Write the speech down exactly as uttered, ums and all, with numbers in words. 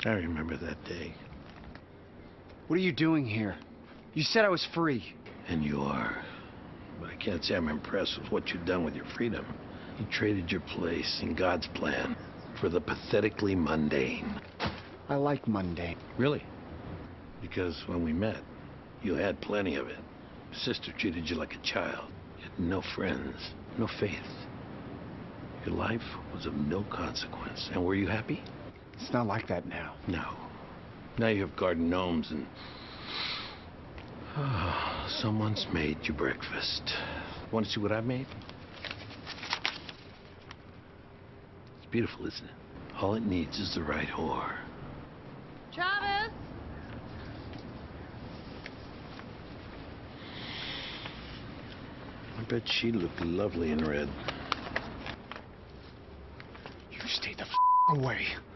I remember that day. What are you doing here? You said I was free. And you are. But I can't say I'm impressed with what you've done with your freedom. You traded your place in God's plan for the pathetically mundane. I like mundane. Really? Because when we met, you had plenty of it. Your sister treated you like a child. You had no friends, no faith. Your life was of no consequence. And were you happy? It's not like that now. No. Now you have garden gnomes and... Oh, someone's made you breakfast. Want to see what I've made? It's beautiful, isn't it? All it needs is the right whore. Travis! I bet she'd look lovely in red. You stay the f away.